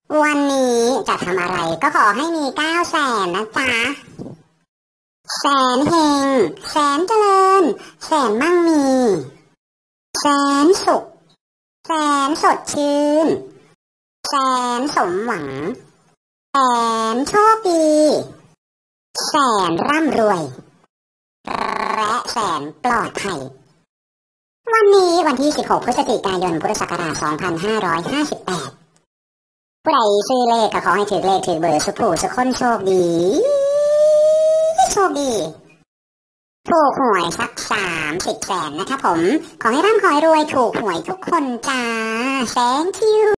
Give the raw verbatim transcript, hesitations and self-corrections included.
วันนี้จะทำอะไรก็ขอให้มีเก้าแสนนะจ๊ะแสนเฮงแสนเจริญแสนมั่งมีแสนสุขแสนสดชื่นแสนสมหวังแสนโชคดีแสนร่ำรวยและแสนปลอดภัยวันนี้วันที่สิบหกพฤศจิกายนพุทธศักราชสองพันห้าร้อยห้าสิบแปดผู้ใดซื้อเลขก็ขอให้ถือเลขถือเบอร์สุขผู้สุขคนโชคดีโชคดีถูกหวยสักสามสิบแสนนะคะผมขอให้ร่ำขอให้รวยถูกหวยทุกคนจ้า thank you